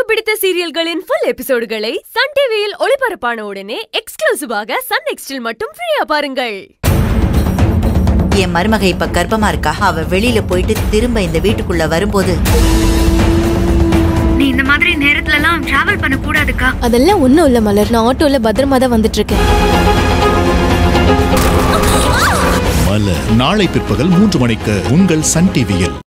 பிடித்த சீரியல்களின் full எபிசோடுகளை Sun டிவியில் ஒளிபரப்பான உடனே எக்ஸ்க்ளூசிவாக சன் நெக்ஸ்டில் மட்டும் ஃப்ரீயா பாருங்கள். என் மருமக இப்ப கர்ப்பமா இருக்கா. அவ வெளியில போயிட்டு திரும்ப இந்த வீட்டுக்குள்ள வரும்போது நீ இந்த மாதிரி நேரத்துல எல்லாம் டிராவல் பண்ண கூடாதுக்கா. அதெல்லாம் ஒண்ணும் இல்ல மலர், நான் ஆட்டோல பத்திரமா தான் வந்துட்டு இருக்கேன். மலர் நாளை பிற்பகல் 3 மணிக்கு உங்கள் சன் டிவியில்.